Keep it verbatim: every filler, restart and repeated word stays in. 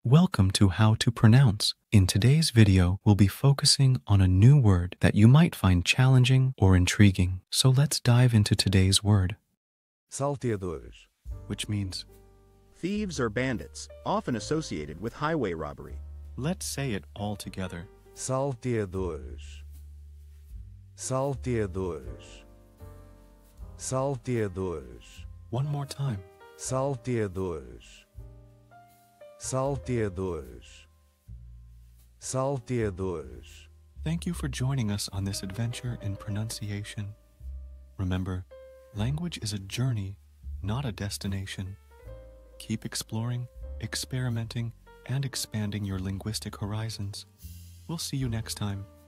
Welcome to How to Pronounce. In today's video, we'll be focusing on a new word that you might find challenging or intriguing. So let's dive into today's word, Salteadores. which means, Thieves or bandits, often associated with highway robbery. let's say it all together. Salteadores. Salteadores. Salteadores. One more time. Salteadores. Salteadores. Salteadores. Thank you for joining us on this adventure in pronunciation. Remember, language is a journey, not a destination. Keep exploring, experimenting, and expanding your linguistic horizons. We'll see you next time.